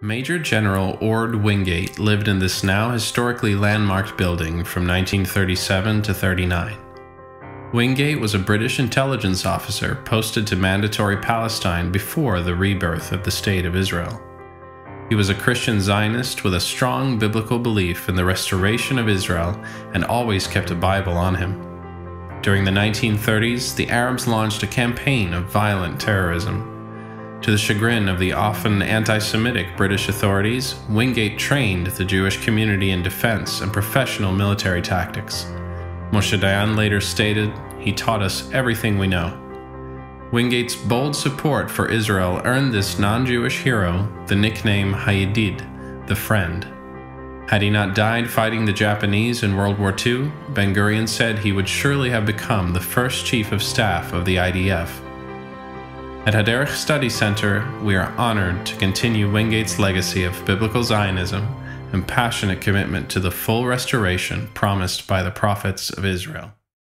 Major General Orde Wingate lived in this now historically landmarked building from 1937 to 39. Wingate was a British intelligence officer posted to Mandatory Palestine before the rebirth of the State of Israel. He was a Christian Zionist with a strong biblical belief in the restoration of Israel and always kept a Bible on him. During the 1930s, the Arabs launched a campaign of violent terrorism. To the chagrin of the often anti-Semitic British authorities, Wingate trained the Jewish community in defense and professional military tactics. Moshe Dayan later stated, "He taught us everything we know." Wingate's bold support for Israel earned this non-Jewish hero the nickname HaYadid, the friend. Had he not died fighting the Japanese in World War II, Ben-Gurion said he would surely have become the first chief of staff of the IDF. At Haderech Study Center, we are honored to continue Wingate's legacy of biblical Zionism and passionate commitment to the full restoration promised by the prophets of Israel.